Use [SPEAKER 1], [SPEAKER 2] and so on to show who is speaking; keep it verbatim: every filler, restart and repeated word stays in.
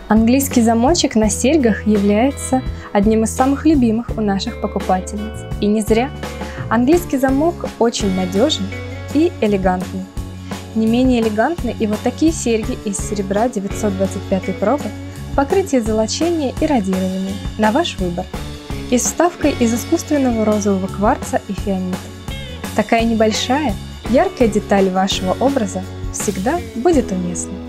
[SPEAKER 1] Английский замочек на серьгах является одним из самых любимых у наших покупательниц. И не зря. Английский замок очень надежный и элегантный. Не менее элегантны и вот такие серьги из серебра девятьсот двадцать пятой пробы, покрытие золочения и радирование, на ваш выбор, и с вставкой из искусственного розового кварца и фианита. Такая небольшая, яркая деталь вашего образа всегда будет уместна.